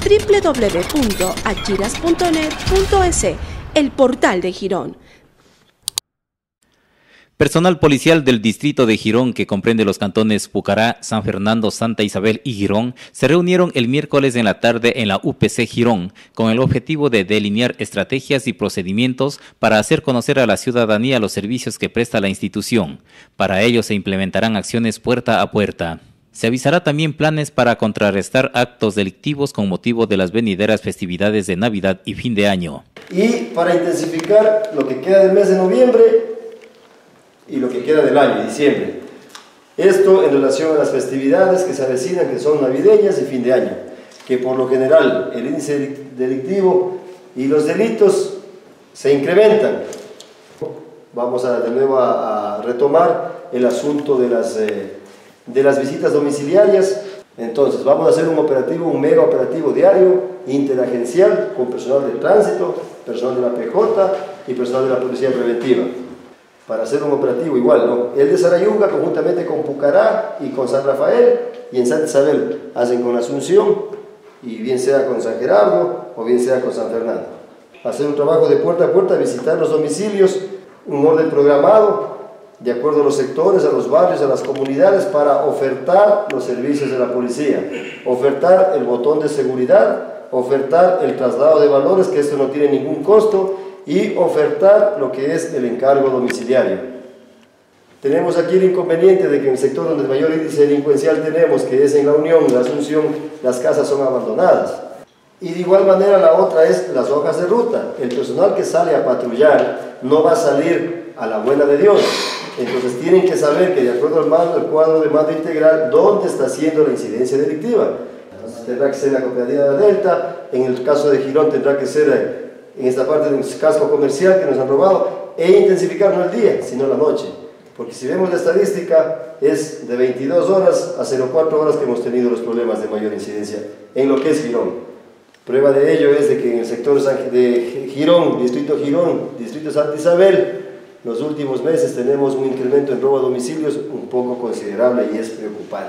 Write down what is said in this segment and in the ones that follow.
www.achiras.net.es, el portal de Girón. Personal policial del distrito de Girón, que comprende los cantones Pucará, San Fernando, Santa Isabel y Girón, se reunieron el miércoles en la tarde en la UPC Girón, con el objetivo de delinear estrategias y procedimientos para hacer conocer a la ciudadanía los servicios que presta la institución. Para ello se implementarán acciones puerta a puerta. Se avisará también planes para contrarrestar actos delictivos con motivo de las venideras festividades de Navidad y fin de año. Y para intensificar lo que queda del mes de noviembre y lo que queda del año, diciembre. Esto en relación a las festividades que se avecinan, que son navideñas y fin de año, que por lo general el índice delictivo y los delitos se incrementan. Vamos de nuevo a retomar el asunto de las visitas domiciliarias. Entonces vamos a hacer un mega operativo diario, interagencial, con personal de tránsito, personal de la PJ y personal de la Policía Preventiva, para hacer un operativo igual, ¿no? El de Sarayunga conjuntamente con Pucará y con San Rafael, y en Santa Isabel hacen con Asunción, y bien sea con San Gerardo o bien sea con San Fernando. Hacer un trabajo de puerta a puerta, visitar los domicilios, un orden programado, de acuerdo a los sectores, a los barrios, a las comunidades, para ofertar los servicios de la policía, ofertar el botón de seguridad, ofertar el traslado de valores, que esto no tiene ningún costo, y ofertar lo que es el encargo domiciliario. Tenemos aquí el inconveniente de que en el sector donde el mayor índice delincuencial tenemos, que es en La Unión, la Asunción, las casas son abandonadas. Y de igual manera la otra es las hojas de ruta. El personal que sale a patrullar no va a salir a la buena de Dios. Entonces tienen que saber que de acuerdo al cuadro de mando integral, dónde está haciendo la incidencia delictiva. Entonces tendrá que ser la cooperativa de la Delta, en el caso de Girón tendrá que ser en esta parte del casco comercial que nos han robado, e intensificar no el día, sino la noche. Porque si vemos la estadística, es de 22 horas a 04 horas que hemos tenido los problemas de mayor incidencia en lo que es Girón. Prueba de ello es de que en el sector de Girón, distrito Santa Isabel, los últimos meses tenemos un incremento en robo a domicilios un poco considerable y es preocupante.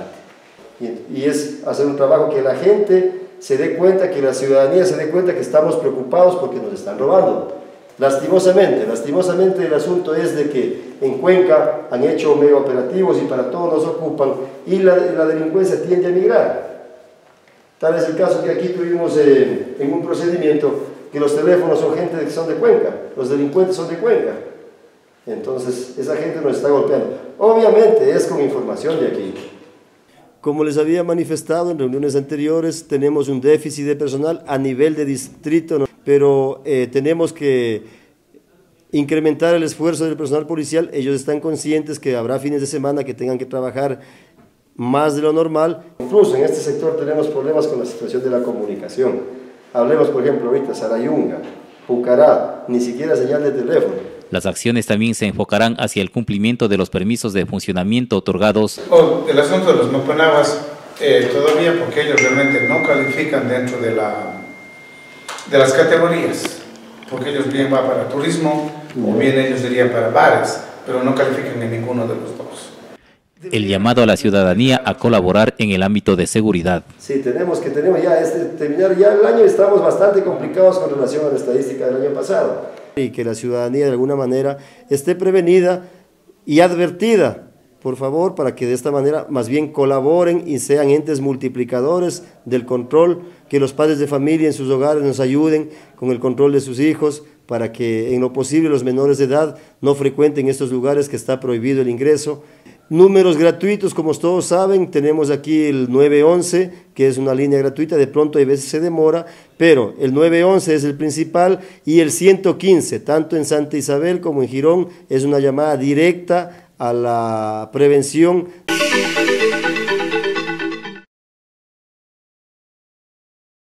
Y es hacer un trabajo que la gente se dé cuenta, que la ciudadanía se dé cuenta que estamos preocupados porque nos están robando. Lastimosamente el asunto es de que en Cuenca han hecho mega operativos y para todo nos ocupan, y la delincuencia tiende a migrar. Tal es el caso que aquí tuvimos en un procedimiento, que los teléfonos son gente que son de Cuenca, los delincuentes son de Cuenca. Entonces esa gente nos está golpeando. Obviamente es con información de aquí. Como les había manifestado en reuniones anteriores, tenemos un déficit de personal a nivel de distrito, ¿no? Pero tenemos que incrementar el esfuerzo del personal policial. Ellos están conscientes que habrá fines de semana que tengan que trabajar más de lo normal. Incluso en este sector tenemos problemas con la situación de la comunicación. Hablemos, por ejemplo, ahorita Sarayunga, Pucará, ni siquiera señal de teléfono. Las acciones también se enfocarán hacia el cumplimiento de los permisos de funcionamiento otorgados. El asunto de los mopanabas, todavía porque ellos realmente no califican dentro de las categorías, porque ellos bien van para turismo, o bien ellos irían para bares, pero no califican en ninguno de los dos. El llamado a la ciudadanía a colaborar en el ámbito de seguridad. Sí, tenemos ya terminar ya el año, estamos bastante complicados con relación a la estadística del año pasado. Y que la ciudadanía de alguna manera esté prevenida y advertida, por favor, para que de esta manera más bien colaboren y sean entes multiplicadores del control, que los padres de familia en sus hogares nos ayuden con el control de sus hijos, para que en lo posible los menores de edad no frecuenten estos lugares que está prohibido el ingreso. Números gratuitos, como todos saben, tenemos aquí el 911, que es una línea gratuita, de pronto a veces se demora, pero el 911 es el principal, y el 115, tanto en Santa Isabel como en Girón, es una llamada directa a la prevención.